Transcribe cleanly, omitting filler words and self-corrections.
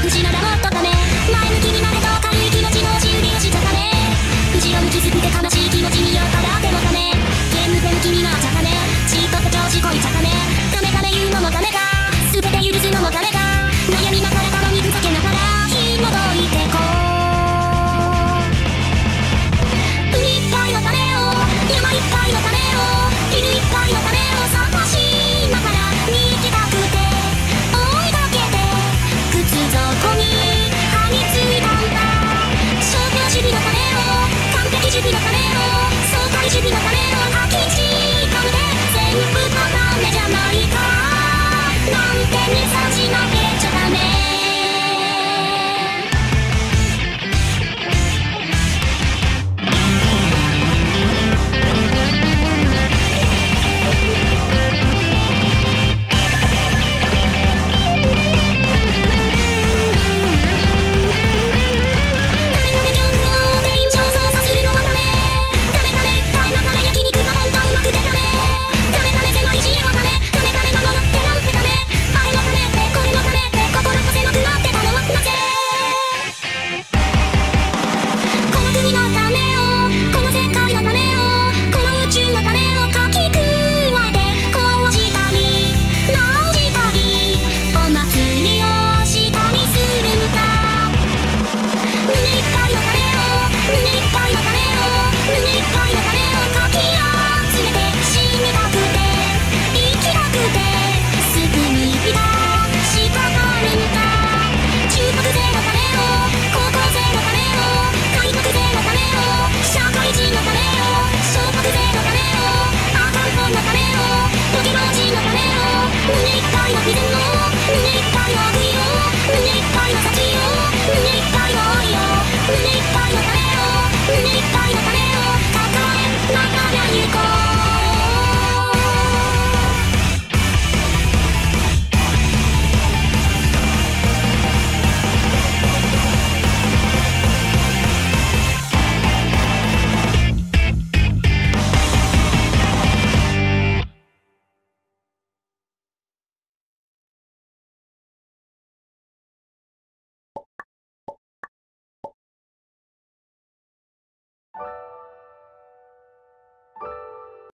失だもっとダメ。前向きになれと軽い気持ちの押し売りをしちゃダメ。後ろ向きすぎて悲しい気持ちに酔っ払ってもダメ。健全気になっちゃダメ。じっとって調子こいちゃダメ。ダメダメ言うのもダメだ。全て許すのもダメだ。悩みまく